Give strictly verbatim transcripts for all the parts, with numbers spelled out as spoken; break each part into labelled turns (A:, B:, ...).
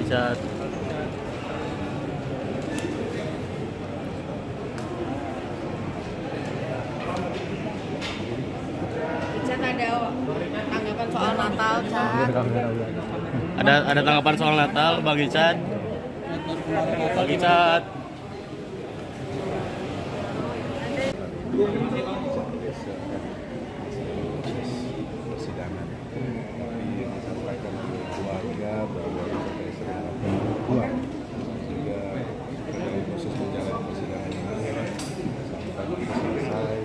A: Richard.
B: Richard, ada tanggapan soal Natal, Chat?
A: Ada ada tanggapan soal Natal, Bang Richard? Bang Richard.
C: Persidangan, tapi disampaikan oleh keluarga bahwa sampai sering keluar sehingga dalam proses menjalani persidangan ini sampai selesai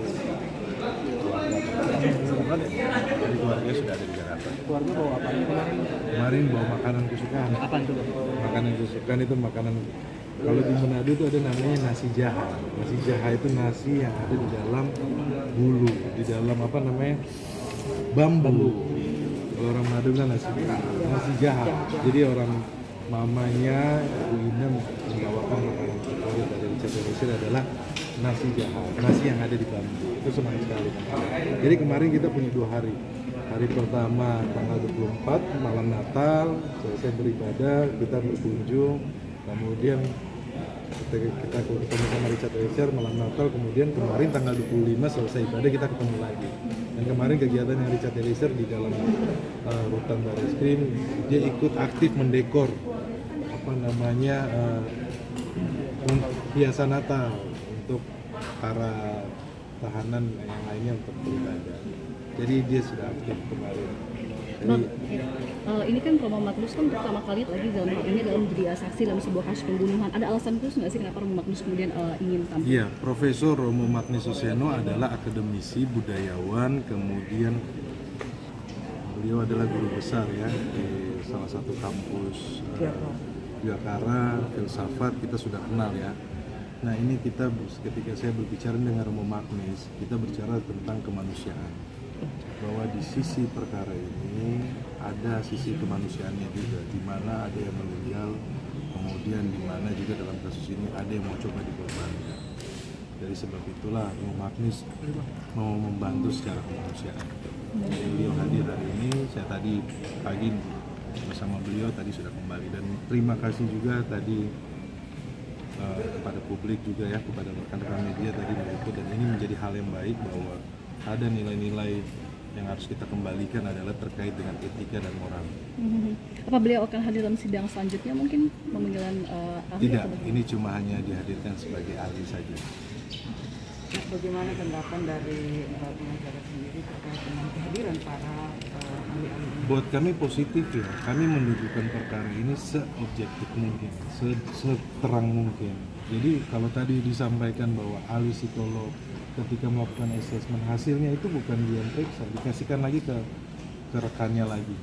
C: keluarga dari keluarga sudah ada di Jakarta.
D: Keluarga bawa apa kemarin?
C: Kemarin bawa makanan kesukaan.
D: Apa itu?
C: Makanan kesukaan itu makanan, kalau di Manado itu ada namanya nasi jaha. Nasi jaha itu nasi yang ada di dalam bulu, di dalam apa namanya bambu. Kalau orang Manado kan nasi nasi jaha. Jadi orang mamanya Ibu Ina membawakan makanan favorit dari Richard Eliezer adalah nasi jaha, nasi yang ada di bambu. Itu senang sekali. Jadi kemarin kita punya dua hari. Hari pertama tanggal dua puluh empat malam Natal, selesai beribadah, kita berkunjung. Kemudian kita, kita ketemu sama Richard Eliezer malam Natal, kemudian kemarin tanggal dua puluh lima selesai ibadah kita ketemu lagi. Dan kemarin kegiatan yang Richard Eliezer di dalam uh, rutan Barreskrim, dia ikut aktif mendekor apa namanya uh, hiasan Natal untuk para tahanan yang lainnya untuk beribadah. Jadi dia sudah aktif kemarin. Jadi,
E: Uh, ini kan Romo Magnus kan pertama kali lagi dalam hal ini dalam menjadi saksi dalam sebuah kasus pembunuhan. Ada alasan khusus nggak sih kenapa Romo Magnus kemudian uh, ingin tampil?
C: Iya, Profesor Romo Magnis Suseno adalah akademisi, budayawan, kemudian beliau adalah guru besar ya di salah satu kampus uh, Yogyakarta, filsafat, kita sudah kenal ya. Nah ini kita ketika saya berbicara dengan Romo Magnis, kita bicara tentang kemanusiaan. Bahwa di sisi perkara ini ada sisi kemanusiaannya juga, di mana ada yang meninggal, kemudian di mana juga dalam kasus ini ada yang mau coba dikorbankan. Dari sebab itulah Romo Magnis mau membantu secara kemanusiaan. Jadi beliau hadir hari ini, saya tadi pagi bersama beliau tadi sudah kembali, dan terima kasih juga tadi uh, kepada publik juga ya, kepada rekan-rekan media tadi meliput, dan ini menjadi hal yang baik bahwa ada nilai-nilai yang harus kita kembalikan adalah terkait dengan etika dan moral.
E: Mm-hmm. Apa beliau akan hadir dalam sidang selanjutnya mungkin pemanggilan uh, ahli?
C: Tidak, ini cuma hanya dihadirkan sebagai ahli saja.
D: Nah, bagaimana tanggapan dari uh, pengacara sendiri terkait dengan kehadiran para uh, ahli-ahli?
C: Buat kami positif ya, kami mendudukkan perkara ini seobjektif mungkin, seterang mungkin. Jadi kalau tadi disampaikan bahwa ahli psikolog ketika melakukan asesmen hasilnya itu bukan dia yang periksa, dikasihkan lagi ke, ke rekannya lagi.